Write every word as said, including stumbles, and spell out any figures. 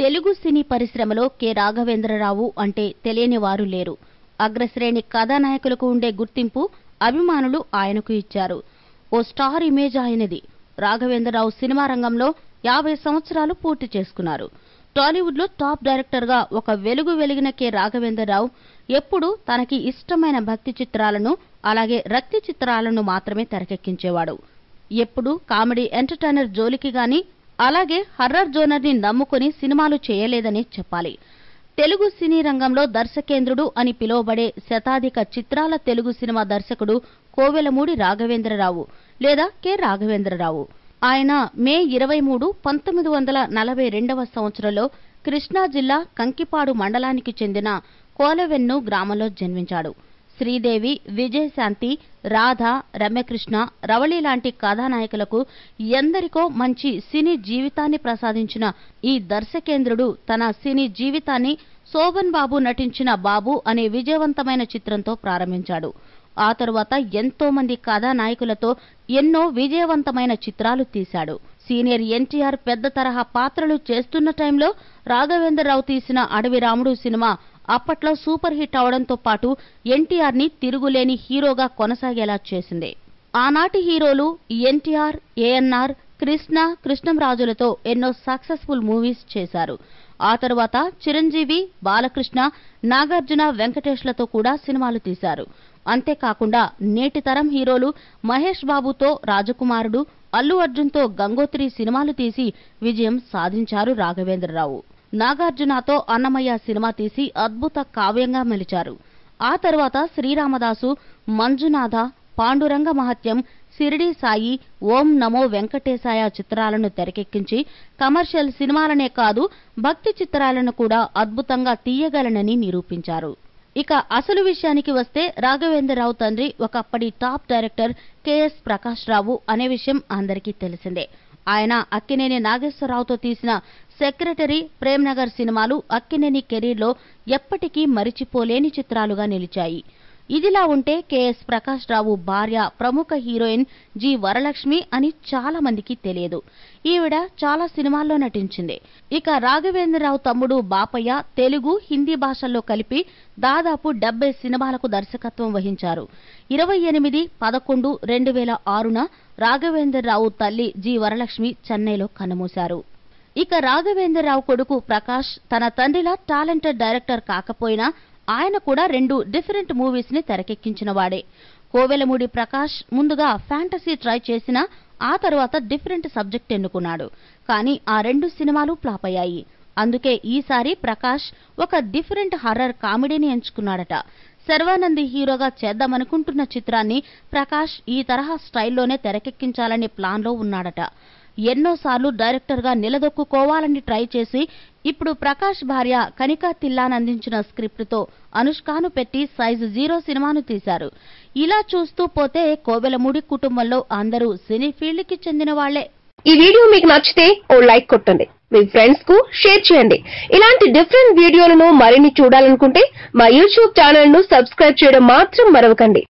తెలుగు సినీ పరిశ్రమలో కె రాఘవేంద్రరావు అంటే తెలియని వారు లేరు. అగ్రశ్రేణి కథానాయకులకు ఉండే గుర్తింపు అభిమానులు ఆయనకు ఇచ్చారు. ఓ స్టార్ ఇమేజ్ ఆయనది. రాఘవేంద్రరావు సినిమా రంగంలో యాభై సంవత్సరాలు పూర్తి చేసుకున్నారు. టాలీవుడ్ లో టాప్ డైరెక్టర్ గా ఒక వెలుగు వెలిగిన కె రాఘవేంద్రరావు ఎప్పుడూ తనకి ఇష్టమైన భక్తి చిత్రాలను అలాగే రక్తి చిత్రాలను మాత్రమే తెరకెక్కించేవాడు. ఎప్పుడూ కామెడీ ఎంటర్టైనర్ జోలికి గాని అలాగే హర్రర్ జోనర్ ని నమ్ముకుని సినిమాలు చేయలేదని చెప్పాలి. తెలుగు సినీ రంగంలో దర్శకేంద్రుడు అని పిలువబడే శతాధిక చిత్రాల తెలుగు సినిమా దర్శకుడు కోవెలమూడి రాఘవేంద్రరావు లేదా కె రాఘవేంద్రరావు. ఆయన మే ఇరవై మూడు పంతొమ్మిది వందల నలభై రెండవ సంవత్సరంలో కృష్ణా జిల్లా కంకిపాడు మండలానికి చెందిన కోలవెన్ను గ్రామంలో జన్మించాడు. శ్రీదేవి, విజయశాంతి, రాధ, రమ్యకృష్ణ, రవళి లాంటి కథానాయకులకు ఎందరికో మంచి సినీ జీవితాన్ని ప్రసాదించిన ఈ దర్శకేంద్రుడు తన సినీ జీవితాన్ని శోభన్ బాబు నటించిన బాబు అనే విజయవంతమైన చిత్రంతో ప్రారంభించాడు. ఆ తరువాత ఎంతో మంది కథానాయకులతో ఎన్నో విజయవంతమైన చిత్రాలు తీశాడు. సీనియర్ ఎన్టీఆర్ పెద్ద తరహా పాత్రలు చేస్తున్న టైంలో రాఘవేంద్రరావు తీసిన అడవి రాముడు సినిమా అప్పట్లో సూపర్ హిట్ అవడంతో పాటు ఎన్టీఆర్ ని తిరుగులేని హీరోగా కొనసాగేలా చేసింది. ఆనాటి హీరోలు ఎన్టీఆర్, ఏఎన్ఆర్, కృష్ణ, కృష్ణంరాజులతో ఎన్నో సక్సెస్ఫుల్ మూవీస్ చేశారు. ఆ తరువాత చిరంజీవి, బాలకృష్ణ, నాగార్జున, వెంకటేష్లతో కూడా సినిమాలు తీశారు. అంతేకాకుండా నేటి తరం హీరోలు మహేష్ బాబుతో రాజకుమారుడు, అల్లు అర్జున్తో గంగోత్రి సినిమాలు తీసి విజయం సాధించారు రాఘవేంద్రరావు. నాగార్జునతో అన్నమయ్య సినిమా తీసి అద్భుత కావ్యంగా మలిచారు. ఆ తర్వాత శ్రీరామదాసు, మంజునాథ, పాండురంగ మహత్యం, సిరిడి సాయి, ఓం నమో వెంకటేశాయ చిత్రాలను తెరకెక్కించి కమర్షియల్ సినిమాలనే కాదు భక్తి చిత్రాలను కూడా అద్భుతంగా తీయగలనని నిరూపించారు. ఇక అసలు విషయానికి వస్తే రాఘవేంద్రరావు తండ్రి ఒకప్పటి top director K S Prakash Rao అనే విషయం అందరికీ తెలిసిందే. ఆయన అక్కినేని నాగేశ్వరరావుతో తీసిన సెక్రటరీ, ప్రేమ్నగర్ సినిమాలు అక్కినేని కెరీర్లో ఎప్పటికీ మరిచిపోలేని చిత్రాలుగా నిలిచాయి. ఇదిలా ఉంటే కెఎస్ ప్రకాష్ రావు భార్య ప్రముఖ హీరోయిన్ జి వరలక్ష్మి అని చాలా మందికి తెలియదు. ఈవిడ చాలా సినిమాల్లో నటించింది. ఇక రాఘవేంద్రరావు తమ్ముడు బాపయ్య తెలుగు, హిందీ భాషల్లో కలిపి దాదాపు డెబ్బై సినిమాలకు దర్శకత్వం వహించారు. ఇరవై ఎనిమిది పదకొండు రెండు వేల ఆరున రాఘవేంద్రరావు తల్లి జి వరలక్ష్మి చెన్నైలో కన్నుమూశారు. ఇక రాఘవేంద్రరావు కొడుకు ప్రకాష్ తన తండ్రిలా టాలెంటెడ్ డైరెక్టర్ కాకపోయినా ఆయన కూడా రెండు డిఫరెంట్ మూవీస్ ని తెరకెక్కించిన వాడే. కోవెలమూడి ప్రకాష్ ముందుగా ఫ్యాంటసీ ట్రై చేసినా ఆ తర్వాత డిఫరెంట్ సబ్జెక్ట్ ఎన్నుకున్నాడు. కానీ ఆ రెండు సినిమాలు ఫ్లాప్ అయ్యాయి. అందుకే ఈసారి ప్రకాష్ ఒక డిఫరెంట్ హర్రర్ కామెడీని ఎంచుకున్నాడట. శర్వానంద్ హీరోగా చేద్దామనుకుంటున్న చిత్రాన్ని ప్రకాష్ ఈ తరహా స్టైల్లోనే తెరకెక్కించాలనే ప్లాన్లో ఉన్నాడట. ఎన్నోసార్లు డైరెక్టర్ గా నిలదొక్కుకోవాలని ట్రై చేసి ఇప్పుడు ప్రకాష్ భార్య కనికా తిల్లాన్ అందించిన స్క్రిప్ట్ తో అనుష్కాను పెట్టి సైజు జీరో సినిమాను తీశారు. ఇలా చూస్తూ పోతే కోవెలమూడి కుటుంబంలో అందరూ సినీ ఫీల్డ్ కి చెందిన వాళ్లే. ఈ వీడియో మీకు నచ్చితే ఓ లైక్ కొట్టండి, మీ ఫ్రెండ్స్ కు షేర్ చేయండి. ఇలాంటి డిఫరెంట్ వీడియోలను మరిన్ని చూడాలనుకుంటే మా యూట్యూబ్ ఛానల్ ను సబ్స్క్రైబ్ చేయడం మాత్రం మరవకండి.